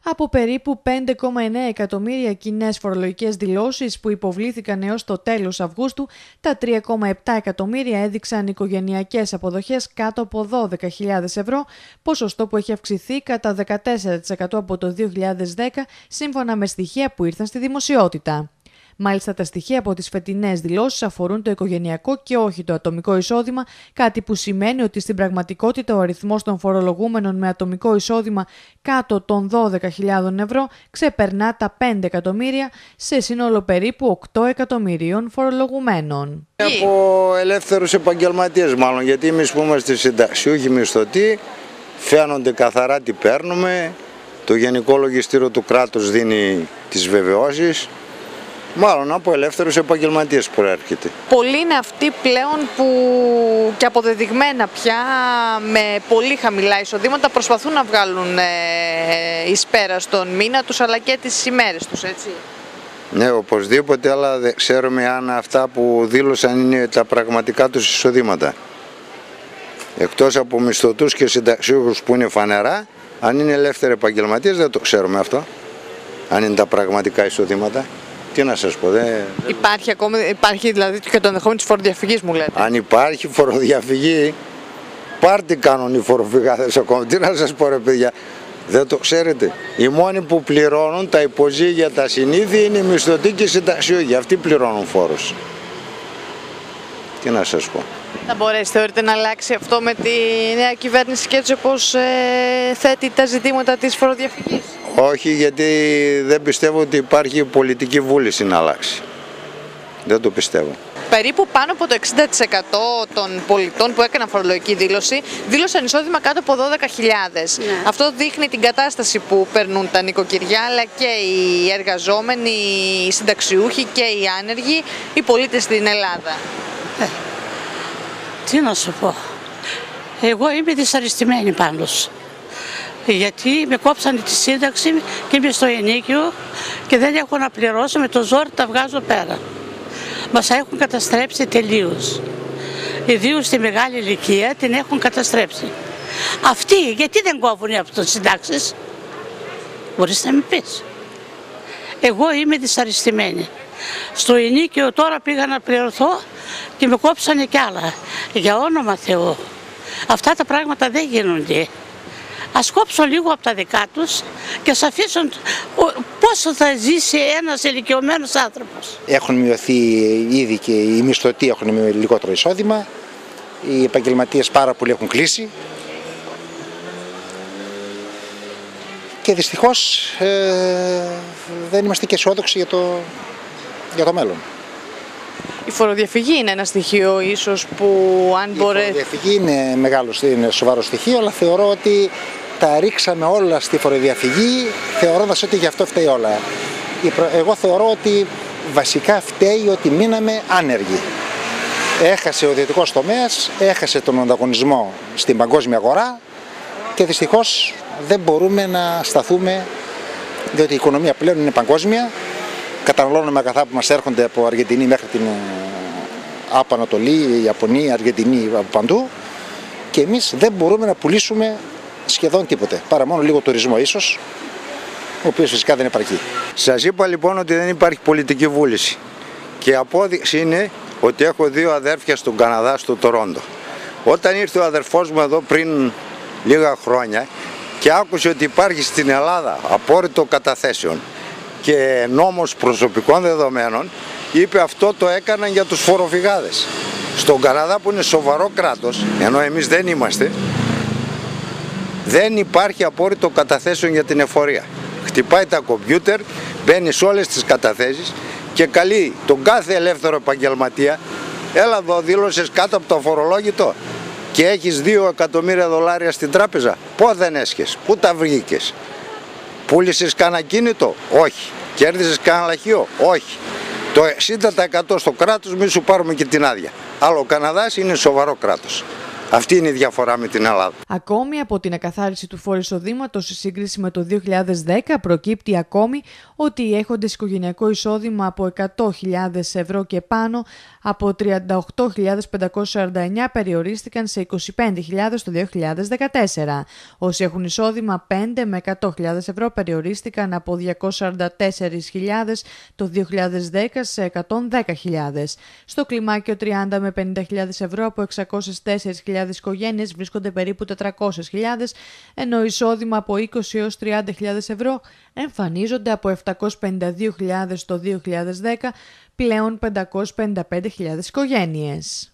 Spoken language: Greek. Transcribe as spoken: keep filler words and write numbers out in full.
Από περίπου πέντε κόμμα εννέα εκατομμύρια κοινές φορολογικές δηλώσεις που υποβλήθηκαν έως το τέλος Αυγούστου, τα τρία κόμμα επτά εκατομμύρια έδειξαν οικογενειακές αποδοχές κάτω από δώδεκα χιλιάδες ευρώ, ποσοστό που έχει αυξηθεί κατά δεκατέσσερα τοις εκατό από το δύο χιλιάδες δέκα, σύμφωνα με στοιχεία που ήρθαν στη δημοσιότητα. Μάλιστα, τα στοιχεία από τις φετινές δηλώσεις αφορούν το οικογενειακό και όχι το ατομικό εισόδημα, κάτι που σημαίνει ότι στην πραγματικότητα ο αριθμός των φορολογούμενων με ατομικό εισόδημα κάτω των δώδεκα χιλιάδες ευρώ ξεπερνά τα πέντε εκατομμύρια, σε σύνολο περίπου οκτώ εκατομμυρίων φορολογουμένων. Από ελεύθερους επαγγελματίες μάλλον, γιατί εμείς που είμαστε συνταξιούχοι μισθωτοί φαίνονται καθαρά τι παίρνουμε, το Γενικό Λογιστήριο του κράτους δίνει τις βεβαιώσεις. Μάλλον από ελεύθερους επαγγελματίες προέρχεται. Πολλοί είναι αυτοί πλέον που και αποδεδειγμένα πια με πολύ χαμηλά εισοδήματα προσπαθούν να βγάλουν ε, εις πέρα στον μήνα τους αλλά και τις ημέρες τους, έτσι. Ναι, οπωσδήποτε, αλλά δεν ξέρουμε αν αυτά που δήλωσαν είναι τα πραγματικά τους εισοδήματα. Εκτός από μισθωτούς και συνταξιούχους που είναι φανερά, αν είναι ελεύθεροι επαγγελματίες δεν το ξέρουμε αυτό. Αν είναι τα πραγματικά εισοδήματα. Τι να σας πω, δε... Υπάρχει ακόμη, υπάρχει δηλαδή και το ενδεχόμενο της φοροδιαφυγής, μου λέτε. Αν υπάρχει φοροδιαφυγή, πάρτι κάνουν οι φοροφυγάδες ακόμη. Τι να σας πω ρε παιδιά, δεν το ξέρετε. Οι μόνοι που πληρώνουν τα υποζύγια, τα συνήθεια είναι οι μισθωτοί και οι συνταξιούχοι. Αυτοί πληρώνουν φόρους. Τι να σας πω. Θα μπορέσει, θεωρείτε, να αλλάξει αυτό με τη νέα κυβέρνηση και έτσι όπως ε, θέτει τα ζητήματα της φοροδιαφυγής? Όχι, γιατί δεν πιστεύω ότι υπάρχει πολιτική βούληση να αλλάξει. Δεν το πιστεύω. Περίπου πάνω από το εξήντα τοις εκατό των πολιτών που έκαναν φορολογική δήλωση δήλωσαν εισόδημα κάτω από δώδεκα χιλιάδες. Ναι. Αυτό δείχνει την κατάσταση που περνούν τα νοικοκυριά, αλλά και οι εργαζόμενοι, οι συνταξιούχοι και οι άνεργοι, οι πολίτες στην Ελλάδα. Ε, τι να σου πω. Εγώ είμαι δυσαρεστημένη πάντως. Γιατί με κόψανε τη σύνταξη και είμαι στο ενίκιο και δεν έχω να πληρώσω, με το ζόρι τα βγάζω πέρα. Μας έχουν καταστρέψει τελείως. Ιδίως στη μεγάλη ηλικία την έχουν καταστρέψει. Αυτοί γιατί δεν κόβουν από τις συντάξεις? Μπορείς να με πεις. Εγώ είμαι δυσαρεστημένη. Στο ενίκιο τώρα πήγα να πληρωθώ και με κόψανε κι άλλα. Για όνομα Θεού. Αυτά τα πράγματα δεν γίνονται. Ας κόψουν λίγο από τα δικά τους και ας αφήσουν πόσο θα ζήσει ένας ηλικιωμένος άνθρωπος. Έχουν μειωθεί ήδη και οι μισθωτοί έχουν λιγότερο εισόδημα, οι επαγγελματίες πάρα πολλοί έχουν κλείσει και δυστυχώς ε, δεν είμαστε και αισιόδοξοι για το, για το μέλλον. Η φοροδιαφυγή είναι ένα στοιχείο ίσως που αν μπορεί... Η φοροδιαφυγή είναι μεγάλο, είναι σοβαρό στοιχείο, αλλά θεωρώ ότι τα ρίξαμε όλα στη φοροδιαφυγή, θεωρώντας ότι γι' αυτό φταίει όλα. Εγώ θεωρώ ότι βασικά φταίει ότι μείναμε άνεργοι. Έχασε ο ιδιωτικός τομέας, έχασε τον ανταγωνισμό στην παγκόσμια αγορά και δυστυχώς δεν μπορούμε να σταθούμε, διότι η οικονομία πλέον είναι παγκόσμια. Καταναλώνουμε αγαθά που μας έρχονται από Αργεντινή μέχρι την Άπο Ανατολή, Ιαπωνία, Αργεντινή, από παντού και εμείς δεν μπορούμε να πουλήσουμε σχεδόν τίποτε, παρά μόνο λίγο τουρισμό ίσως, ο οποίος φυσικά δεν επαρκεί. Σας είπα λοιπόν ότι δεν υπάρχει πολιτική βούληση και η απόδειξη είναι ότι έχω δύο αδέρφια στον Καναδά, στο Τορόντο. Όταν ήρθε ο αδερφός μου εδώ πριν λίγα χρόνια και άκουσε ότι υπάρχει στην Ελλάδα απόρριτο καταθέσεων και νόμος προσωπικών δεδομένων, είπε αυτό το έκαναν για τους φοροφυγάδες. Στον Καναδά που είναι σοβαρό κράτος, ενώ εμείς δεν είμαστε, δεν υπάρχει απόρριτο καταθέσεων για την εφορία. Χτυπάει τα κομπιούτερ, μπαίνει σε όλες τις καταθέσεις και καλεί τον κάθε ελεύθερο επαγγελματία, έλα εδώ, δήλωσες κάτω από το αφορολόγητο και έχεις δύο εκατομμύρια δολάρια στην τράπεζα. Πού δεν έσχες, πού τα βρήκες? Πούλησες κανένα κίνητο? Όχι. Κέρδισες κανένα λαχείο? Όχι. Το εξήντα τοις εκατό στο κράτος, μη σου πάρουμε και την άδεια. Αλλά ο Καναδάς είναι σοβαρό κράτος. Αυτή είναι η διαφορά με την Ελλάδα. Ακόμη από την εκαθάριση του φόρου εισοδήματος σε σύγκριση με το δύο χιλιάδες δέκα προκύπτει ακόμη ότι οι έχοντες οικογενειακό εισόδημα από εκατό χιλιάδες ευρώ και πάνω από τριάντα οκτώ χιλιάδες πεντακόσια σαράντα εννέα περιορίστηκαν σε είκοσι πέντε χιλιάδες το δύο χιλιάδες δεκατέσσερα. Όσοι έχουν εισόδημα πέντε με εκατό χιλιάδες ευρώ περιορίστηκαν από διακόσιες σαράντα τέσσερις χιλιάδες το δύο χιλιάδες δέκα σε εκατόν δέκα χιλιάδες. Στο κλιμάκιο τριάντα με πενήντα χιλιάδες ευρώ από εξακόσιες τέσσερις χιλιάδες οικογένειες βρίσκονται περίπου τετρακόσιες χιλιάδες, ενώ εισόδημα από είκοσι έως τριάντα χιλιάδες ευρώ εμφανίζονται από επτακόσιες πενήντα δύο χιλιάδες το δύο χιλιάδες δέκα πλέον πεντακόσιες πενήντα πέντε χιλιάδες οικογένειες.